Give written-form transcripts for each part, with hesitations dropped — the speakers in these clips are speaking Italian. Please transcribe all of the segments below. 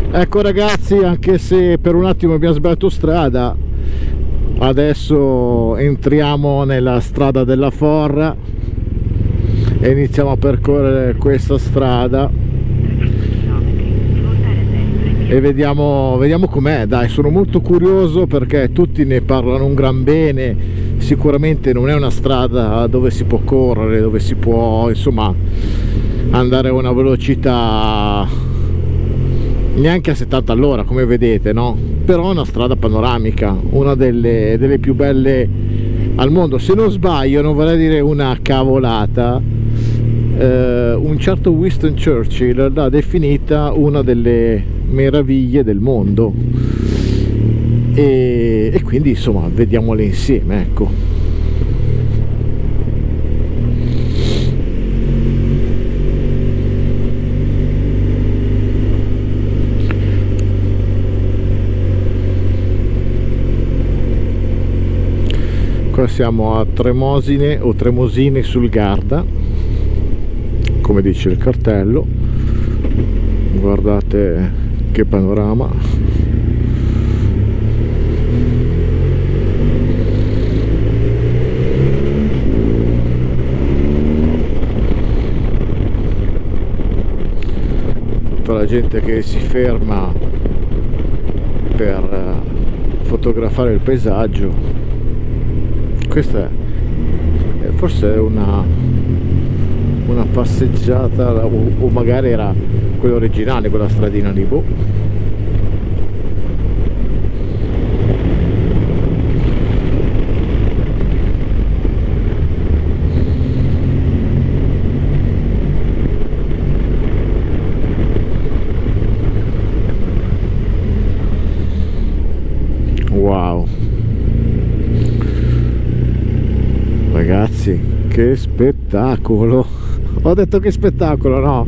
Ecco ragazzi, anche se per un attimo abbiamo sbagliato strada, adesso entriamo nella strada della Forra e iniziamo a percorrere questa strada e vediamo com'è. Dai, sono molto curioso perché tutti ne parlano un gran bene. Sicuramente non è una strada dove si può correre, dove si può insomma andare a una velocità neanche a 70 all'ora come vedete, no? Però è una strada panoramica, una delle più belle al mondo. Se non sbaglio, non vorrei dire una cavolata, un certo Winston Churchill l'ha definita una delle meraviglie del mondo e quindi insomma vediamole insieme, ecco. Qua siamo a Tremosine o Tremosine sul Garda, come dice il cartello. Guardate che panorama. Tutta la gente che si ferma per fotografare il paesaggio. Questa è forse è una passeggiata o magari era quella originale, quella stradina lì, boh. Wow, ragazzi, che spettacolo! Ho detto che spettacolo, no?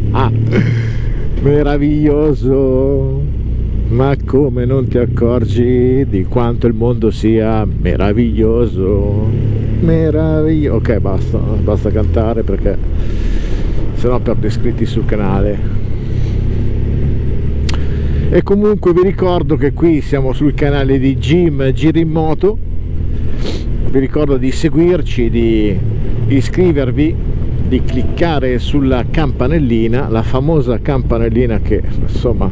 Meraviglioso! Ma come non ti accorgi di quanto il mondo sia meraviglioso? Meraviglioso! Ok, basta cantare perché sennò perdo iscritti sul canale. E comunque vi ricordo che qui siamo sul canale di Jim Giri in Moto. Vi ricordo di seguirci, di iscrivervi, di cliccare sulla campanellina, la famosa campanellina che insomma,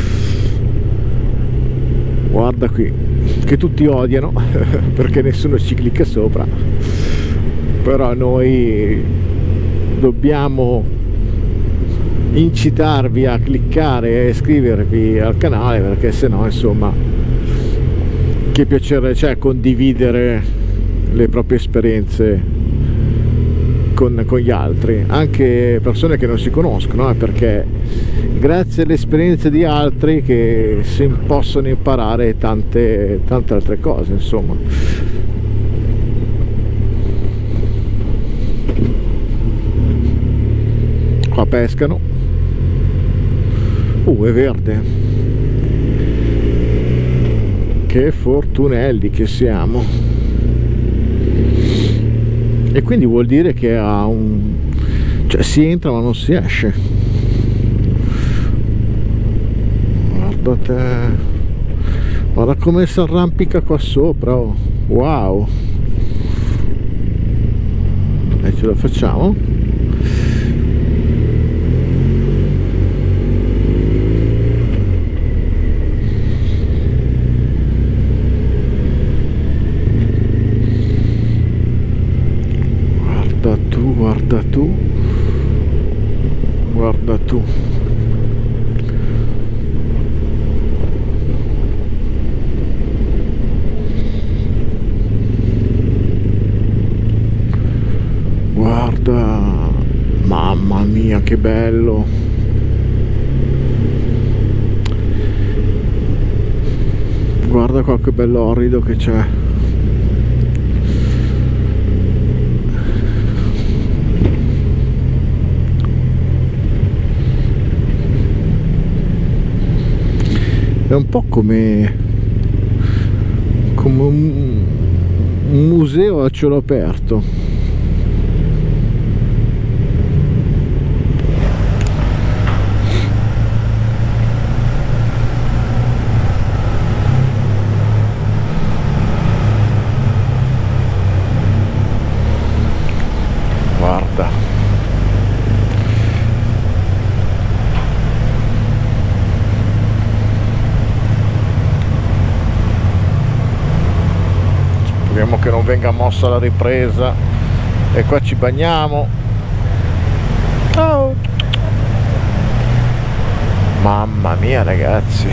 guarda qui, che tutti odiano perché nessuno ci clicca sopra, però noi dobbiamo incitarvi a cliccare e iscrivervi al canale, perché sennò insomma che piacere c'è condividere le proprie esperienze con gli altri, anche persone che non si conoscono, perché grazie alle esperienze di altri che si possono imparare tante altre cose, insomma. Qua pescano. È verde. Che fortunelli che siamo. E quindi vuol dire che ha cioè si entra ma non si esce. Guardate, guarda come si arrampica qua sopra, oh. Wow. E ce la facciamo? Guarda tu, guarda tu. Guarda, mamma mia che bello. Guarda qua che bello orrido che c'è. È un po' come un museo a cielo aperto. che non venga mossa la ripresa. E qua ci bagniamo. Oh. Mamma mia ragazzi,